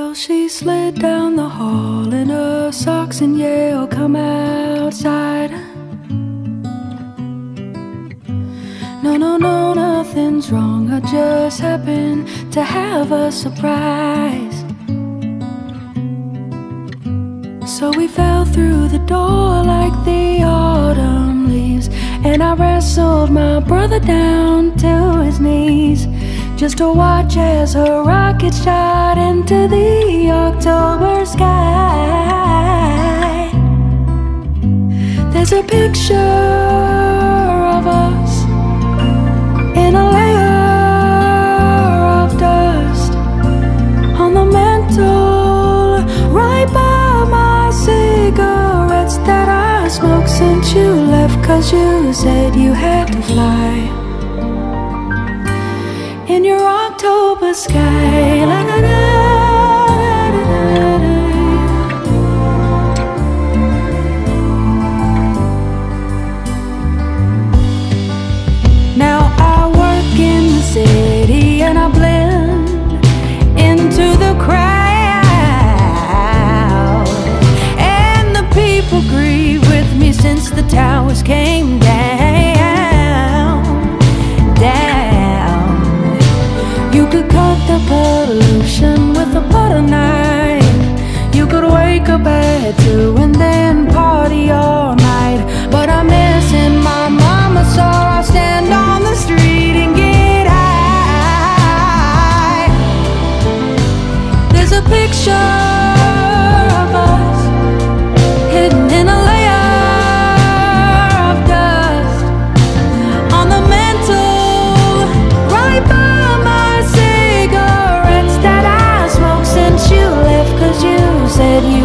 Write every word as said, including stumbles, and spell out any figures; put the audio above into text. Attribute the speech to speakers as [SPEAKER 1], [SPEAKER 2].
[SPEAKER 1] Well, she slid down the hall in her socks and Yale come outside. No, no, no, nothing's wrong. I just happened to have a surprise. So we fell through the door like the autumn leaves, and I wrestled my brother down to his knees, just to watch as a rocket shot into the October sky. There's a picture of us in a layer of dust on the mantle, right by my cigarettes that I smoked since you left, 'cause you said you had to fly in your October sky. La, da, da, da, da, da. Now I work in the city and I blend into the crowd, and the people grieve with me since the towers came down, down. You could cut the pollution with a butterknife. You could wake up at two and then party all night. But I'm missing my mama, so I'll stand on the street and get high. There's a picture of us hidden in a layer of dust on the mantle, right by my cigarettes that I smoked since you left, 'cause you said you